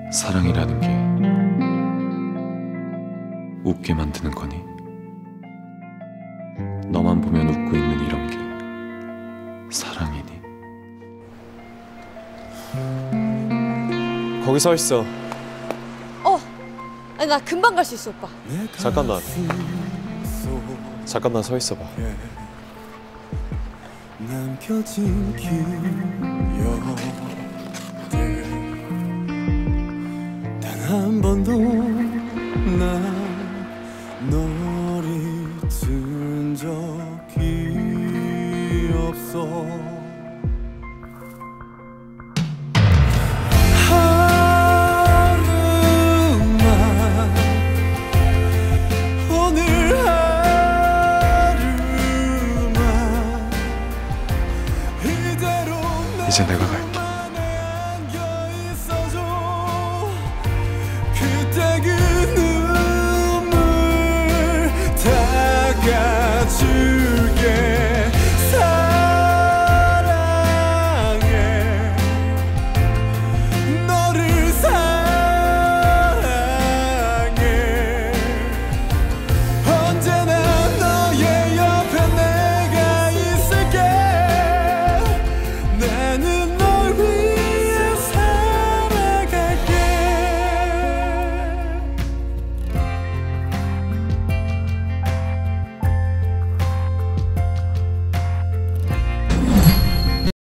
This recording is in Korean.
사랑이라는 게 웃게 만드는 거니? 너만 보면 웃고 있는 이런 게 사랑이니? 거기 서 있어. 아니, 나 금방 갈 수 있어, 오빠. 잠깐만 서 있어봐. 남겨진 기억들 단 한 번도 난 너를 잊은 적이 없어. 이제 내가 갈게.